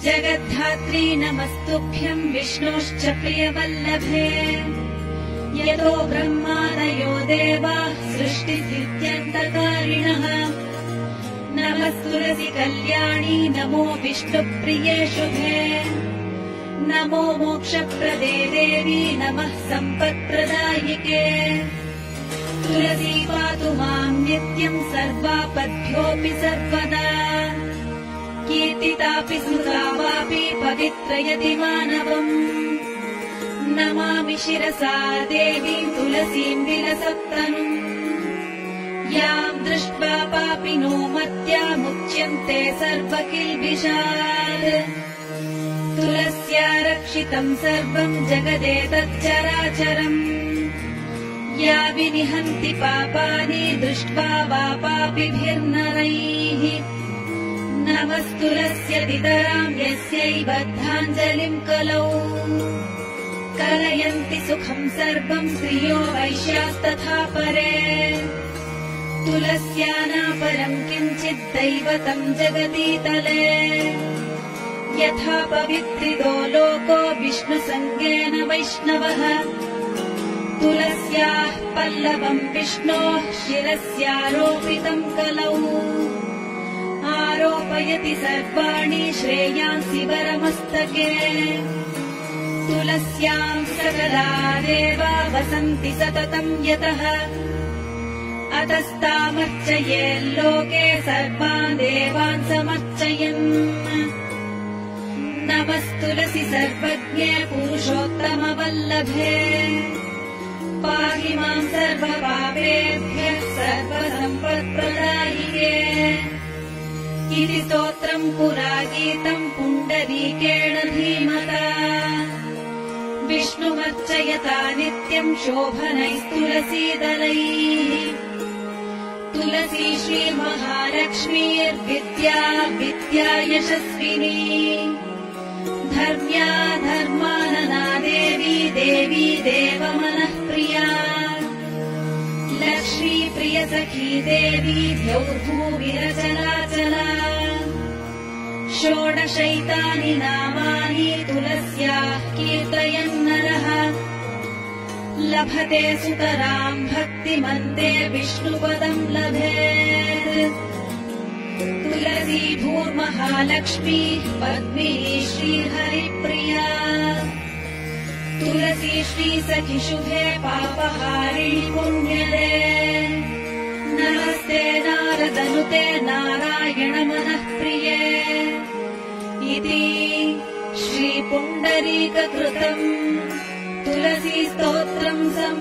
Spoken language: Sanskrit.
जगद्धात्री नमस्तुभ्यम् विष्णोश्च प्रियवल्लभे यतो ब्रह्मादयो देवाः सृष्टिस्थित्यन्तकारिणः नमस्तुलसी कल्याणी नमो विष्णुप्रिये शुभे नमो मोक्षप्रदे देवी नमः सम्पत्प्रदायिके तुलसी पातु माम् नित्यम् सर्वापद्भ्योऽपि सर्वदा कीर्तितापि स्मृता वापि पवित्रयति मानवम् नमामि शिरसा देवीम् तुलसीम् विलसत्तनुम् याम् दृष्ट्वा पापिनो मत्यामुच्यन्ते सर्वकिल्बिषात् तुलस्या रक्षितम् सर्वम् जगदेतच्चराचरम् या विनिहन्ति पापानि दृष्ट्वा वा पापिभिर्नरैः नमस्तुलस्यदितराम् यस्यै बद्धाञ्जलिम् कलौ कलयन्ति सुखम् सर्वम् स्त्रियो वैश्यास्तथा परे तुलस्या नापरम् किञ्चित् दैवतम् जगतीतले यथा पवित्रितो लोको विष्णुसङ्गेन वैष्णवः तुलस्याः पल्लवम् विष्णोः शिरस्यारोपितम् कलौ आरोपयति सर्वाणि श्रेयांसि वरमस्तके तुलस्याम् सकला देवा वसन्ति सततम् यतः अतस्तामर्चयेल्लोके सर्वान् देवान् समर्चयन् नमस्तुलसि सर्वज्ञे पुरुषोत्तमवल्लभे पाहि माम् सर्वपापेभ्यः सर्वसम्पत्प्रदायिके इति स्तोत्रम् पुरा गीतम् पुण्डरीकेण धीमता विष्णुमर्चयता नित्यम् शोभनैस्तुलसीदलैः तुलसी श्रीमहालक्ष्मीर्विद्या विद्या यशस्विनी धर्म्या धर्मानना देवी देवी देवमनः प्रिया लक्ष्मी प्रियसखी देवी द्यौर्भूविरचराचला षोडशैतानि नामानि तुलस्याः कीर्तयन् नरः लभते सुतराम् भक्तिमन्ते विष्णुपदम् लभेत् तुलसी भूर्महालक्ष्मी पद्मी श्रीहरिप्रिया तुलसी श्रीसखिशुभे पापहारिणि पुण्यदे नमस्ते नारदनुते नारायणमनः प्रिये इति श्रीपुण्डरीककृतम् तुलसी स्तोत्रम्